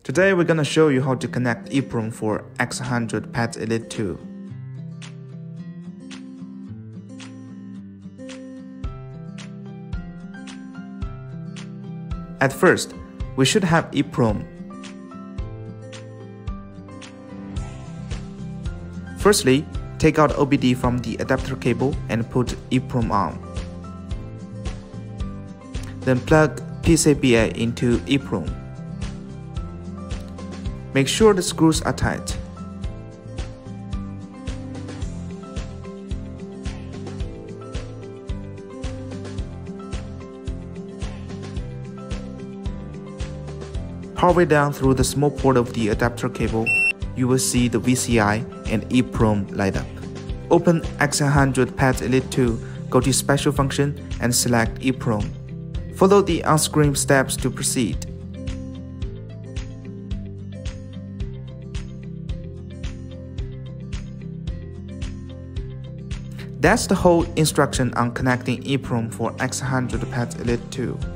Today we're gonna show you how to connect EEPROM for X100PAD ELITE2. At first, we should have EEPROM. Firstly, take out OBD from the adapter cable and put EEPROM on. Then plug PCBA into EEPROM. Make sure the screws are tight. Power it down through the small port of the adapter cable. You will see the VCI and EEPROM light up. Open X100PAD ELITE2, go to Special Function and select EEPROM. Follow the on-screen steps to proceed. That's the whole instruction on connecting EEPROM for X100PAD ELITE2.